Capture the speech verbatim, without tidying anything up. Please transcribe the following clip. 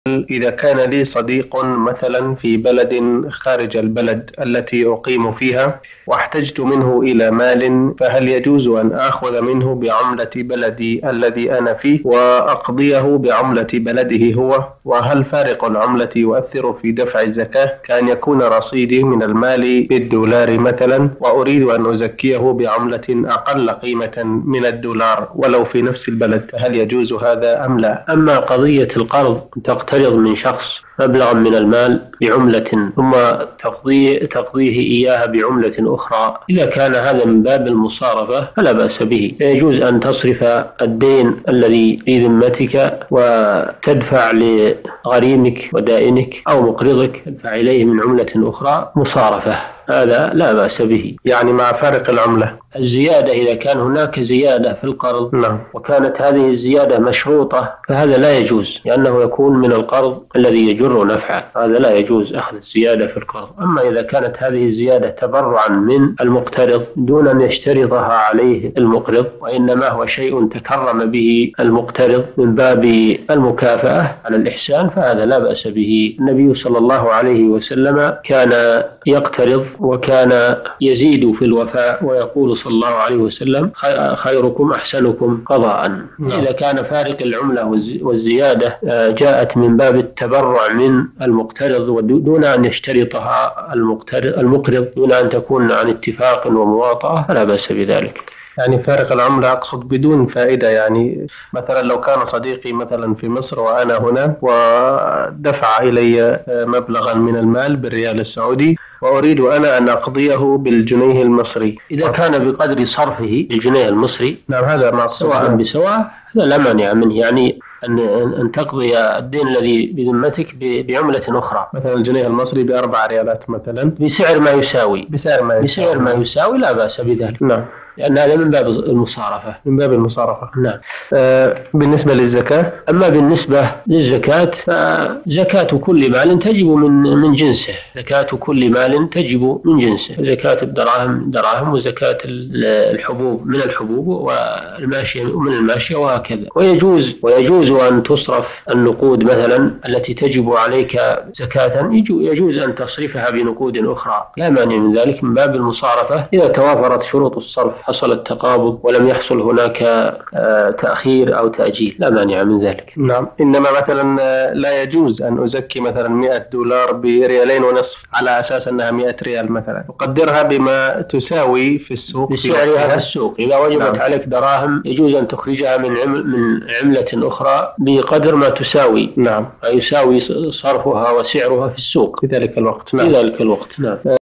إذا كان لي صديق مثلا في بلد خارج البلد التي أقيم فيها واحتجت منه إلى مال، فهل يجوز أن آخذ منه بعملة بلدي الذي أنا فيه وأقضيه بعملة بلده هو؟ وهل فارق العملة يؤثر في دفع الزكاة؟ كأن يكون رصيدي من المال بالدولار مثلا وأريد أن أزكيه بعملة أقل قيمة من الدولار ولو في نفس البلد، فهل يجوز هذا أم لا؟ أما قضية القرض تقترض من شخص مبلغا من المال بعملة ثم تقضيه, تقضيه إياها بعملة أخرى، إذا كان هذا من باب المصارفة فلا بأس به. يجوز أن تصرف الدين الذي في ذمتك وتدفع لغريمك ودائنك أو مقرضك تدفع إليه من عملة أخرى مصارفة، هذا لا بأس به، يعني مع فارق العملة. الزيادة إذا كان هناك زيادة في القرض نعم. وكانت هذه الزيادة مشروطة فهذا لا يجوز، لأنه يكون من القرض الذي يجر نفعا، هذا لا يجوز أخذ الزيادة في القرض. أما إذا كانت هذه الزيادة تبرعا من المقترض دون أن يشترطها عليه المقرض، وإنما هو شيء تكرم به المقترض من باب المكافأة على الإحسان، فهذا لا بأس به. النبي صلى الله عليه وسلم كان يقترض وكان يزيد في الوفاء ويقول صلى الله عليه وسلم: خيركم أحسنكم قضاء. نعم. إذا كان فارق العملة والزيادة جاءت من باب التبرع من المقترض دون أن يشترطها المقرض دون أن تكون عن اتفاق ومواطأة فلا بأس بذلك. يعني فارق العملة أقصد بدون فائدة، يعني مثلا لو كان صديقي مثلا في مصر وأنا هنا ودفع إلي مبلغا من المال بالريال السعودي وأريد أنا أن أقضيه بالجنيه المصري، إذا كان بقدر صرفه بالجنيه المصري نعم هذا ما سواء بسواء هذا لا مانع منه، يعني أن أن تقضي الدين الذي بذمتك بعملة أخرى، مثلا الجنيه المصري بأربع ريالات مثلا بسعر ما يساوي بسعر ما يساوي, بسعر ما يساوي لا بأس بذلك. نعم، لأن هذا من باب المصارفة من باب المصارفة. نعم. آه بالنسبة للزكاة، أما بالنسبة للزكاة فزكاة كل مال تجب من من جنسه، زكاة كل مال تجب من جنسه، زكاة الدراهم دراهم وزكاة الحبوب من الحبوب والماشية من الماشية وهكذا. ويجوز ويجوز أن تصرف النقود مثلا التي تجب عليك زكاة، يجوز أن تصرفها بنقود أخرى، لا مانع من ذلك من باب المصارفة إذا توافرت شروط الصرف، حصل التقابض ولم يحصل هناك تأخير أو تأجيل، لا مانع من ذلك. نعم. إنما مثلا لا يجوز أن أزكي مثلا مئة دولار بريالين ونصف على أساس أنها مئة ريال مثلا، أقدرها بما تساوي في السوق بسعرها في السوق. إذا وجبت نعم. عليك دراهم يجوز أن تخرجها من عمل من عملة أخرى بقدر ما تساوي، نعم، يساوي صرفها وسعرها في السوق في ذلك الوقت. نعم. في ذلك الوقت نعم.